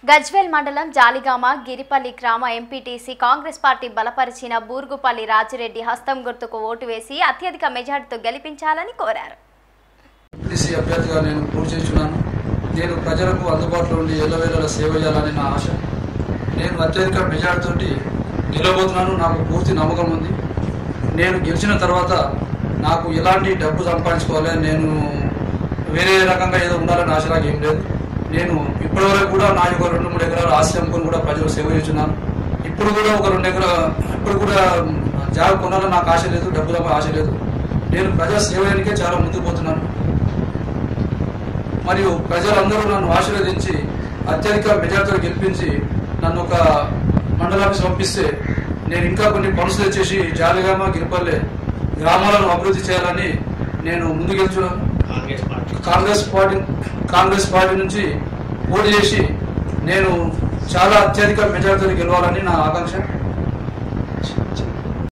గజ్వేల్ మండలం జాలిగామ గిరిపల్లి గ్రామ MPTC Congress party బలపరిచిన బూర్గుపల్లి రాజిరెడ్డి హస్తం గుర్తుకు ఓటు వేసి అత్యధిక మెజార్టీతో గెలిపించాలని కోరారు. ఎంపీటీసీ అభ్యర్థిగా నేను పూర్తి చేస్తున్నాను. నేను ప్రజలకు అందుబాటులో ఉండి ఎల్లవేళలా సేవ చేయాలని నా ఆశ. నేను అత్యధిక మెజార్టీతో గెలవబోతున్నాను. నాకు పూర్తి నమ్మకం ఉంది. నేను గెలిచిన తర్వాత నాకు ఎలాంటి డబ్బు సంపాదించుకోవాలి, నేను వేరే రకంగా ఏదో ఉండాలని ఆశ నాకు ఏం లేదు. నేను ఇప్పటివరకు కూడా నా యొక్క 2-3 ఎకరాల ఆస్తి అమ్ముకొని కూడా ప్రజలు సేవ చేస్తున్నాను. ఇప్పుడు కూడా ఒక 2 ఎకరాల ఇప్పుడు కూడా జాబ్ కొనాలని నాకు ఆశ లేదు, డబ్బులకు ఆశ లేదు. నేను ప్రజా సేవయానికే చాలా ముందుకు పోతున్నాను. మరియు ప్రజలందరూ నన్ను ఆశీర్వదించి అత్యధిక మెజార్టీతో గెలిపించి నన్ను ఒక మండలానికి పంపిస్తే నేను ఇంకా కొన్ని పనులు తెచ్చేసి జాలిగామ గిరిపల్లె గ్రామాలను అభివృద్ధి చేయాలని నేను ముందుకెళ్తున్నాను. కాంగ్రెస్ పార్టీ నుంచి పోటీ చేసి నేను చాలా అత్యధిక మెజార్టీతో గెలవాలని నా ఆకాంక్ష.